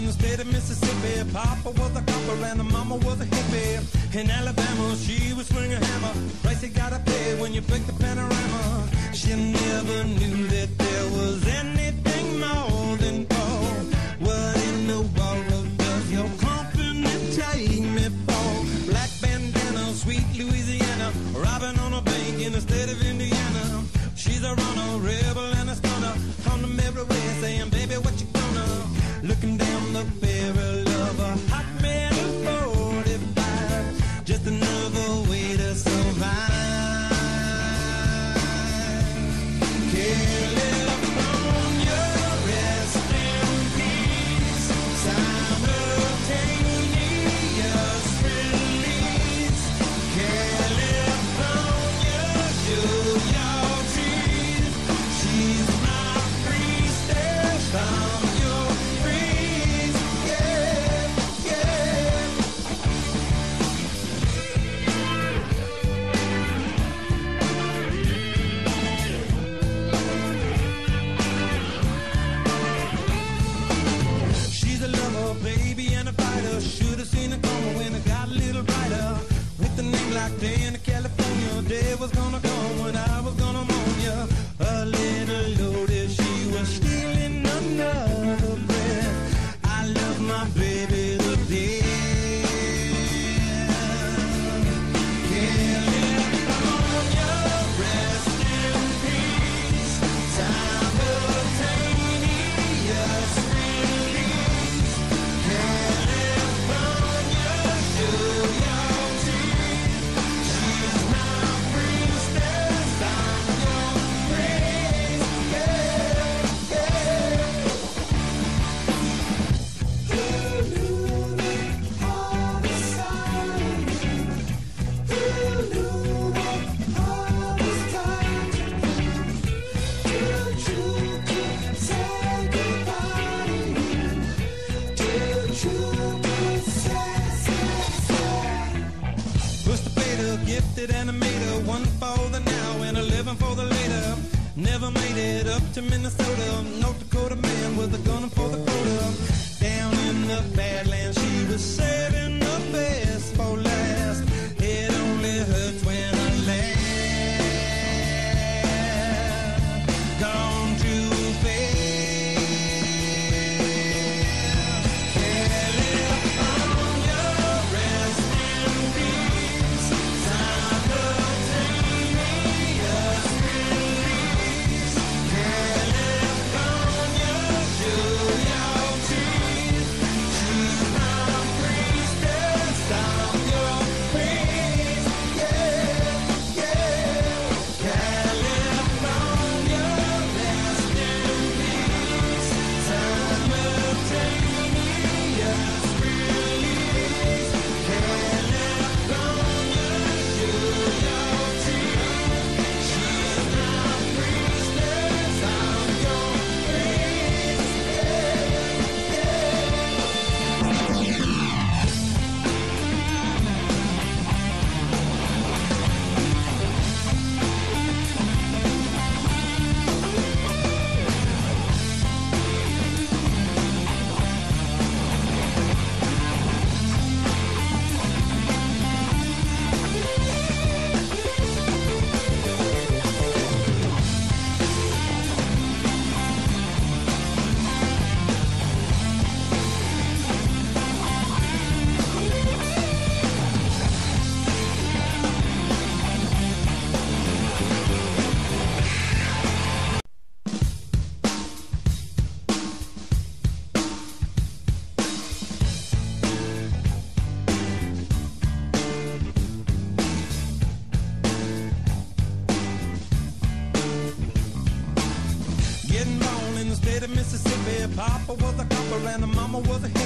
the state of Mississippi. Papa was a copper and the mama was a hippie. In Alabama, she was swing a hammer. Price you gotta pay when you break the panorama. She never knew that there was anything more than gold. What in the world does your company take me for? Black bandana, sweet Louisiana, robbing on a bank in the state of Indiana. She's a runner, rebel and a stunner. On them everywhere saying, baby, what you gonna? Looking down the barrel of a hot metal 45. Just another way to survive. California, rest in peace. Simultaneous release. California, show your teeth. She's my priestess from your breeze. Yeah, yeah. She's a lover, baby, and a fighter. Should have seen it coming when it got a little brighter. With a name like Day in California, day was gonna come when I was gonna moan ya. A little loaded, she was stealing another breath. I love my baby to death. California, rest in peace. Simultaneous release. California, show your teeth. She's my priestess, I'm your praise. Yeah, yeah. Who knew that all the signs? Who knew what all was time to do? Too true to say goodbye to you. Too true to say. Push the fader, gifted animator, one for the now and 11 for the later. Never made it up to Minnesota. North Dakota man with a gun for the quota. Down in the Badlands, she was saving the best for last. It only hurts when I laugh. Gone too fast. California, rest in peace. Simultaneous release. California, show your teeth. She's my priestess, I'm your praise. Yeah, yeah. California, rest in peace. Simultaneous release. California, show your teeth. She's my priestess, I'm your praise. Getting born in the state of Mississippi. Papa was a copper and the mama was a